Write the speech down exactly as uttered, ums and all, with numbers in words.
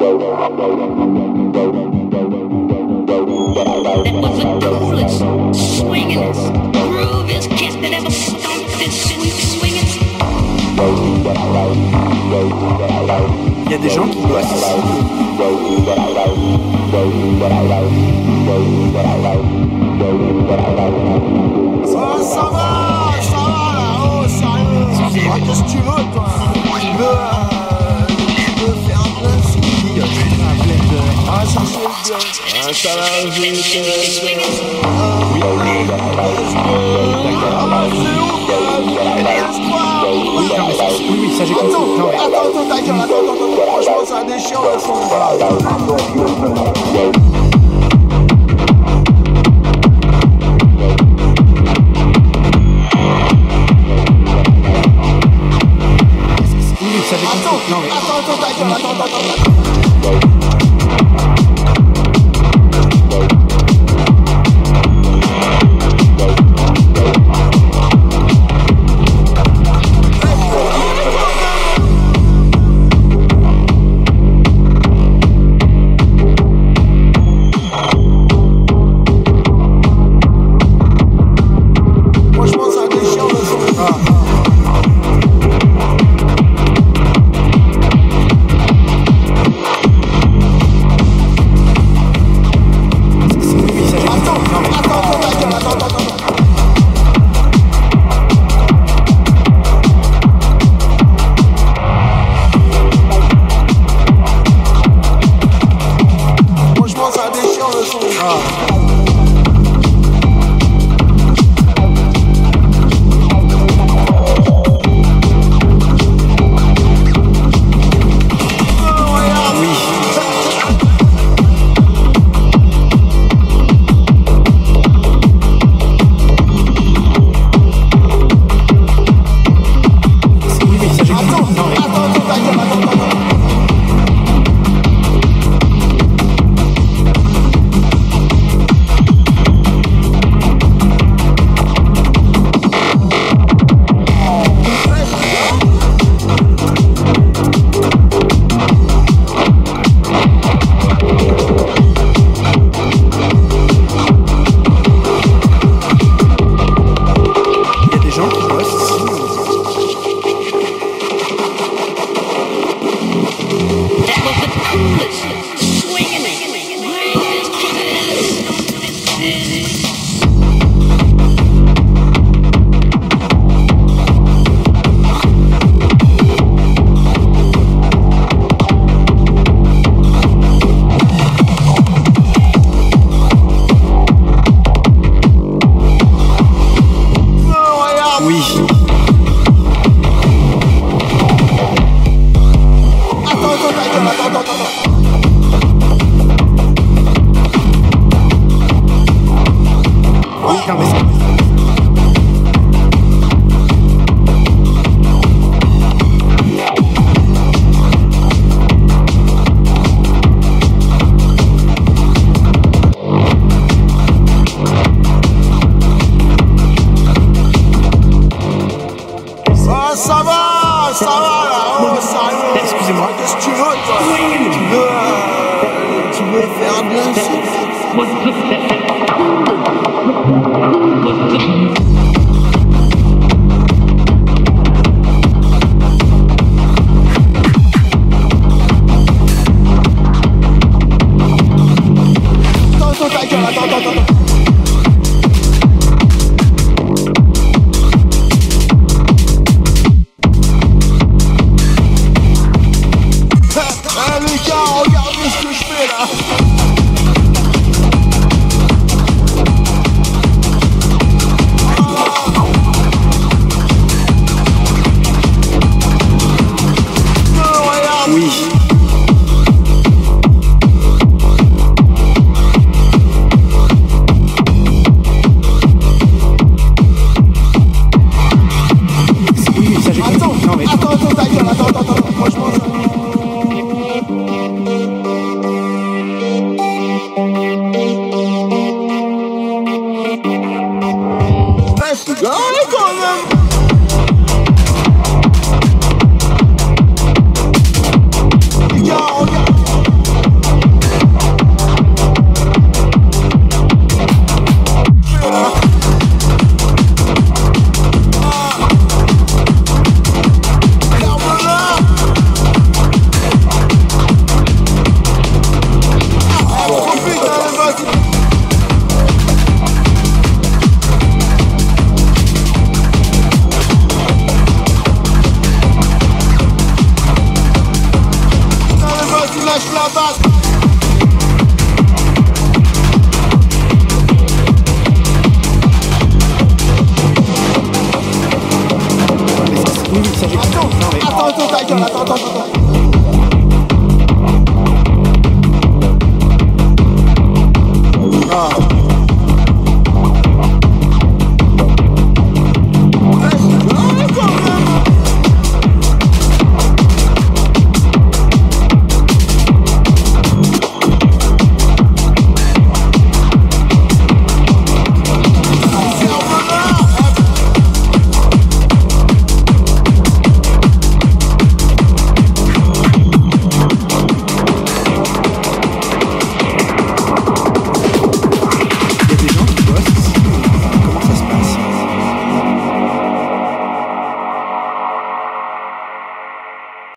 Il y a des gens qui bossent ici. Ça, ça va, ça va là, oh sérieux. Ah, qu'est-ce que tu veux toi? Tu veux, euh, tu veux faire un plein de soucis? Ah, ça c'est bien. Ah, ça va, je vais te... Oui, ah, c'est ouf, Oui, non, mais ça, oui, oui, ça j'ai compris. Attends, Non, mais... attends, attends, ta gueule, attends, attends, attends, franchement, ça déchire le son. Oui, ça j'ai compris. Non, mais... Attends, attends, ta gueule, attends, attends, attends. Excusez-moi. Qu'est-ce que tu veux, toi? Tu veux, euh, tu veux faire de Attends, attends, ta gueule, attends, attends, attends. Regardez ce que je fais là. Oui. Oui, ça j'ai compris. Attends, non, mais... attends, attends, ta gueule, attends, attends, attends. Franchement, ça... Let's go, quand même. Les gars, regarde. lâche la basse. Oui, oui, ça j'ai compris. Attends, Non, mais... attends, attends, ta gueule, attends, attends, attends. Ah.